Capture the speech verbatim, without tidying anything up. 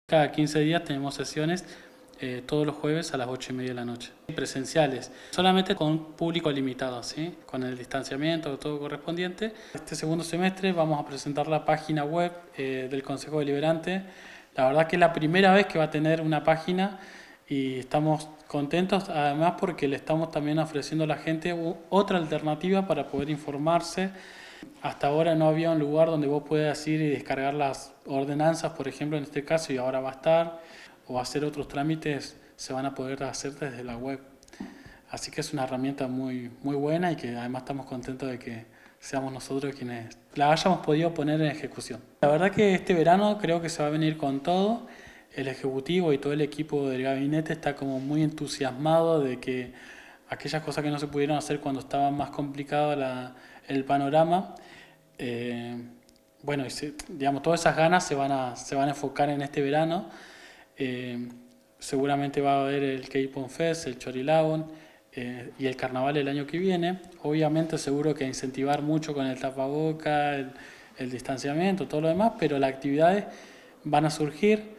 Cada quince días tenemos sesiones eh, todos los jueves a las ocho y media de la noche. Presenciales, solamente con público limitado, ¿sí? Con el distanciamiento, todo correspondiente. Este segundo semestre vamos a presentar la página web eh, del Consejo Deliberante. La verdad que es la primera vez que va a tener una página y estamos contentos, además porque le estamos también ofreciendo a la gente otra alternativa para poder informarse. Hasta ahora no había un lugar donde vos puedas ir y descargar las ordenanzas, por ejemplo, en este caso, y ahora va a estar, o hacer otros trámites, se van a poder hacer desde la web. Así que es una herramienta muy, muy buena y que además estamos contentos de que seamos nosotros quienes la hayamos podido poner en ejecución. La verdad que este verano creo que se va a venir con todo. El Ejecutivo y todo el equipo del gabinete está como muy entusiasmado de que aquellas cosas que no se pudieron hacer cuando estaba más complicado la, el panorama, eh, bueno, y se, digamos, todas esas ganas se van a, se van a enfocar en este verano. Eh, seguramente va a haber el K-Pop Fest, el Chorilagon eh, y el Carnaval el año que viene. Obviamente seguro que incentivar mucho con el tapaboca, el, el distanciamiento, todo lo demás, pero las actividades van a surgir.